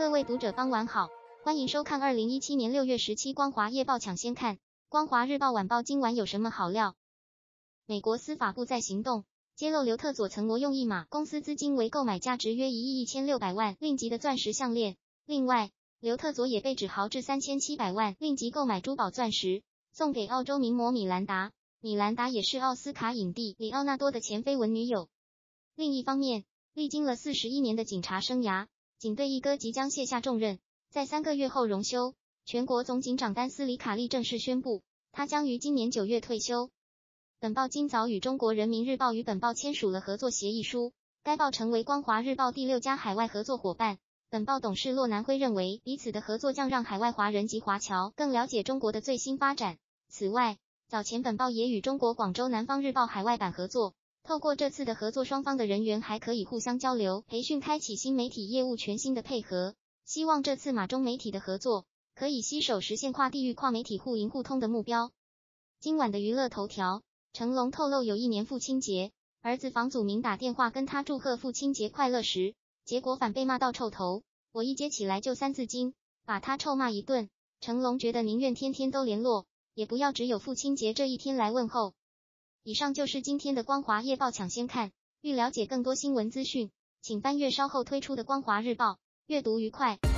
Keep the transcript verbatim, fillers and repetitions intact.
各位读者傍晚好，欢迎收看二零一七年六月十七光华夜报抢先看。光华日报晚报今晚有什么好料？美国司法部在行动，揭露刘特佐曾挪用一码公司资金为购买价值约一亿一千六百万令吉的钻石项链。另外，刘特佐也被指豪掷三千七百万令吉购买珠宝钻石，送给澳洲名模米兰达。米兰达也是奥斯卡影帝里奥纳多的前绯闻女友。另一方面，历经了四十一年的警察生涯，警队一哥即将卸下重任，在三个月后荣休。全国总警长丹斯里卡利正式宣布，他将于今年九月退休。本报今早与中国人民日报与本报签署了合作协议书，该报成为光华日报第六家海外合作伙伴。本报董事骆南辉认为，彼此的合作将让海外华人及华侨更了解中国的最新发展。此外，早前本报也与中国广州南方日报海外版合作，透过这次的合作，双方的人员还可以互相交流、培训，开启新媒体业务全新的配合。希望这次马中媒体的合作可以携手实现跨地域、跨媒体互赢互通的目标。今晚的娱乐头条，成龙透露有一年父亲节，儿子房祖名打电话跟他祝贺父亲节快乐时，结果反被骂到臭头，我一接起来就三字经，把他臭骂一顿。成龙觉得宁愿天天都联络，也不要只有父亲节这一天来问候。以上就是今天的光华夜报抢先看，欲了解更多新闻资讯，请翻阅稍后推出的光华日报，阅读愉快。